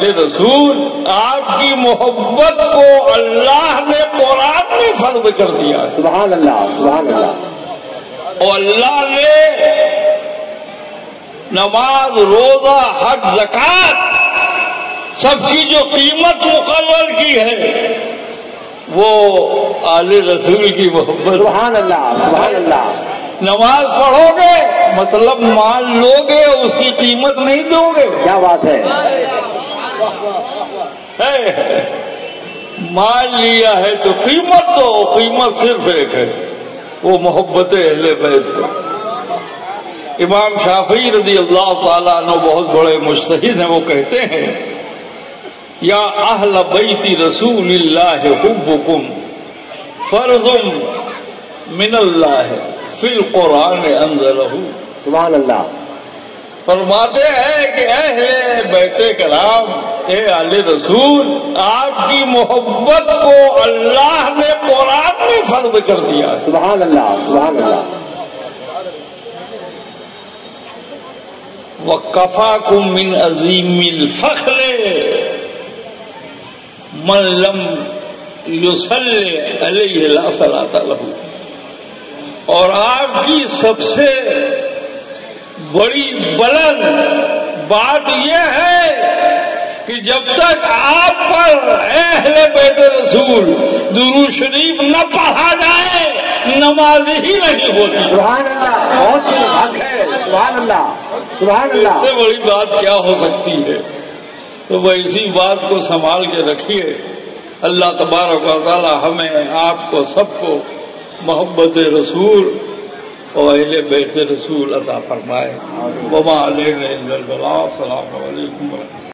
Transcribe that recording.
آل رسول، آپ کی محبت کو اللہ نے قرآن میں فرض کر دیا۔ سبحان اللہ، سبحان اللہ۔ اور اللہ نے نماز، روزہ، حج، زکوٰۃ سب کی جو قیمت مقرر کی ہے وہ آل رسول کی محبت۔ سبحان اللہ، سبحان اللہ۔ نماز پڑھو گے مطلب مال لو گے، اس کی قیمت نہیں دو گے۔ کیا بات ہے۔ مال لیا ہے تو قیمت دو، قیمت صرف ایک ہے، وہ محبت اہل بیت ہے۔ امام شافعی رضی اللہ تعالیٰ عنہ بہت بڑے مجتہد ہیں، وہ کہتے ہیں یا اہل بیت رسول اللہ حبکم فرض من اللہ فی القرآن انزلہ۔ سبحان اللہ۔ فرماتے ہیں کہ اہل بیت کرام، اے آل رسول، آپ کی محبت کو اللہ نے قرآن میں فرض کر دیا۔ سبحان اللہ، سبحان اللہ۔ وَكَفَاكُم مِّنْ عَظِيمِ الْفَخْرِ مَن لَّمْ يُصَلِّ عَلَيْهِ لَا صَلَاةَ لَهُ۔ اور آپ کی سب سے بڑی بلند بات یہ ہے کہ جب تک آپ پر اہل بیت رسول درود شریف نہ پڑھا جائے نماز ہی نہیں ہوتی۔ سبحان اللہ، بہت حق ہے۔ سبحان اللہ، سبحان اللہ۔ اس سے بڑی بات کیا ہو سکتی ہے؟ تو وہ اسی بات کو سنبھال کے رکھیے۔ اللہ تبارک و تعالی ہمیں، آپ کو، سب کو محبت رسول اور اہل بیت رسول عطا فرمائے۔ وما علینا الا البلاغ۔ السلام علیکم ورحمۃ اللہ۔